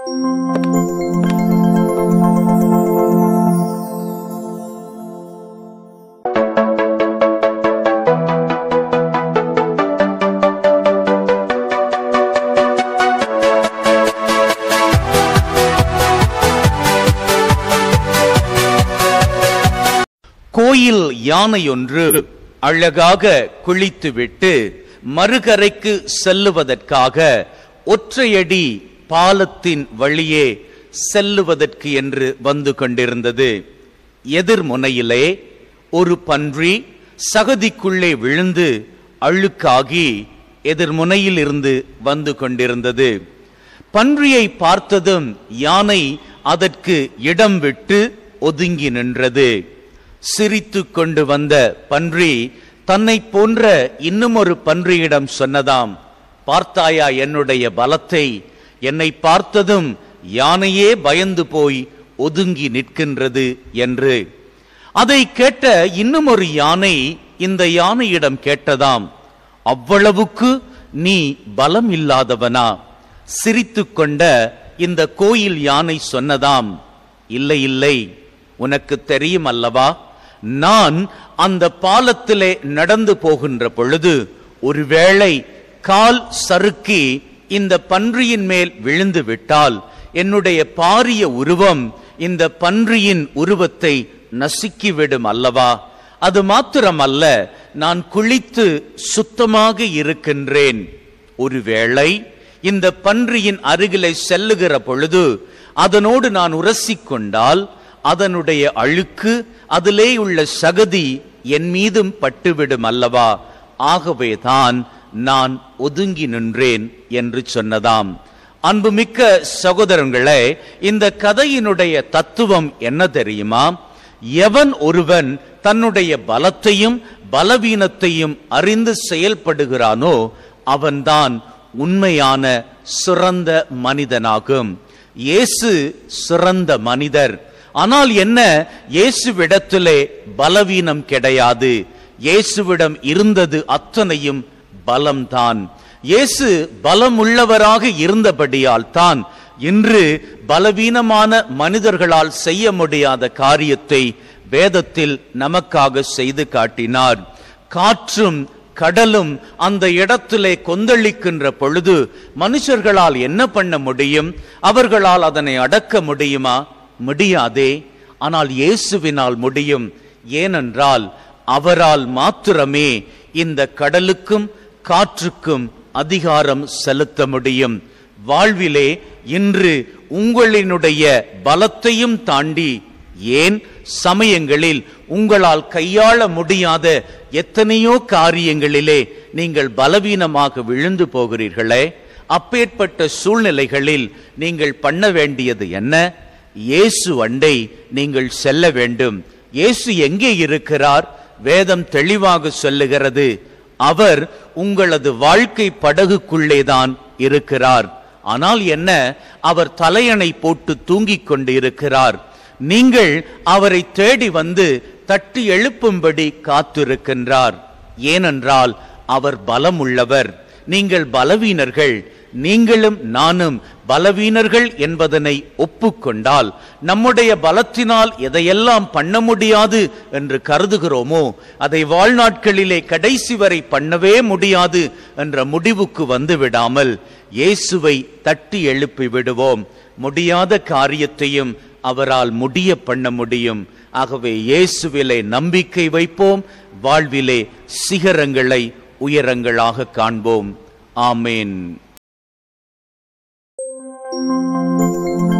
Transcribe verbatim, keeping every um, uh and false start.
கோயில் யானை ஒன்று அழகாக குளித்துவிட்டு மறுகரைக்கு செல்லுவதற்காக ஒற்றையடி பாலத்தின் வழியே செல்லுவதற்கு என்று வந்து கொண்டிருந்தது. எதிர்முனையிலே ஒரு பன்றி சகதிக்குள்ளே விழுந்து அழுக்காகி எதிர்முனையில் இருந்து வந்து கொண்டிருந்தது. பன்றியை பார்த்ததும் யானை அதற்கு இடம் விட்டு ஒதுங்கி நின்றது. சிரித்து கொண்டு வந்த பன்றி தன்னை போன்ற இன்னும் ஒரு பன்றியிடம் சொன்னதாம், பார்த்தாயா என்னுடைய பலத்தை? என்னை பார்த்ததும் யானையே பயந்து போய் ஒதுங்கி நிற்கின்றது என்று. அதை கேட்ட இன்னும் ஒரு யானை இந்த யானையிடம் கேட்டதாம், அவ்வளவுக்கு நீ பலம் இல்லாதவனா? சிரித்து கொண்ட இந்த கோயில் யானை சொன்னதாம், இல்லை இல்லை, உனக்கு தெரியும் அல்லவா, நான் அந்த பாலத்திலே நடந்து போகின்ற பொழுது ஒருவேளை கால் சறுக்கி இந்த பன்றியின் மேல் விழுந்து விட்டால் என்னுடைய பாரிய உருவம் இந்த பன்றியின் உருவத்தை நசுக்கிவிடும் அல்லவா? அது மாத்திரமல்ல, நான் குளித்து சுத்தமாக இருக்கின்றேன். ஒருவேளை இந்த பன்றியின் அருகிலே செல்லுகிற பொழுது அதனோடு நான் உரசிக்கொண்டால் அதனுடைய அழுக்கு, அதிலே உள்ள சகதி என் மீதும் பட்டுவிடும் அல்லவா? ஆகவேதான் நான் ஒதுங்கி நின்றேன் என்று சொன்னதாம். அன்புமிக்க சகோதரங்களே, இந்த கதையினுடைய தத்துவம் என்ன தெரியுமா? எவன் ஒருவன் தன்னுடைய பலத்தையும் பலவீனத்தையும் அறிந்து செயல்படுகிறானோ அவன்தான் உண்மையான சிறந்த மனிதனாகும். இயேசு சிறந்த மனிதர். ஆனால் என்ன, இயேசுவிடத்திலே பலவீனம் கிடையாது. இயேசுவிடம் இருந்தது அத்தனையும் பலம்தான். இயேசு பலம் உள்ளவராக இருந்தபடியால் தான் இன்று பலவீனமான மனிதர்களால் செய்ய முடியாத காரியத்தை வேதத்தில் நமக்காக செய்து காட்டினார். காற்றும் கடலும் அந்த இடத்திலே கொந்தளிக்கின்ற பொழுது மனுஷர்களால் என்ன பண்ண முடியும்? அவர்களால் அதனை அடக்க முடியுமா? முடியாதே. ஆனால் இயேசுவினால் முடியும். ஏனென்றால் அவரால் மாத்திரமே இந்த கடலுக்கும் காற்றுக்கும் அதிகாரம் செலுத்த முடியும். வாழ்விலே இன்று உங்களினுடைய பலத்தையும் தாண்டி, ஏன் சமயங்களில் உங்களால் கையாள முடியாத எத்தனையோ காரியங்களிலே நீங்கள் பலவீனமாக விழுந்து போகிறீர்களே, அப்பேற்பட்ட சூழ்நிலைகளில் நீங்கள் பண்ண வேண்டியது என்ன? இயேசு அண்டை நீங்கள் செல்ல வேண்டும். இயேசு எங்கே இருக்கிறார்? வேதம் தெளிவாக சொல்லுகிறது, அவர் உங்களது வாழ்க்கை படகுக்குள்ளேதான் இருக்கிறார். ஆனால் என்ன, அவர் தலையணை போட்டு தூங்கிக் கொண்டு இருக்கிறார். நீங்கள் அவரை தேடி வந்து தட்டி எழுப்பும்படி காத்திருக்கின்றார். ஏனென்றால் அவர் பலம் உள்ளவர், நீங்கள் பலவீனர்கள். நீங்களும் நானும் பலவீனர்கள் என்பதனை ஒப்புக்கொண்டால், நம்முடைய பலத்தினால் எதையெல்லாம் பண்ண முடியாது என்று கருதுகிறோமோ அதை வாழ்நாட்களிலே கடைசி வரை பண்ணவே முடியாது என்ற முடிவுக்கு வந்து விடாமல் இயேசுவை தட்டி எழுப்பி விடுவோம். முடியாத காரியத்தையும் அவரால் முடிய பண்ண முடியும். ஆகவே இயேசுவிலே நம்பிக்கை வைப்போம். வாழ்விலே சிகரங்களை உயரங்களாக காண்போம். ஆமேன்.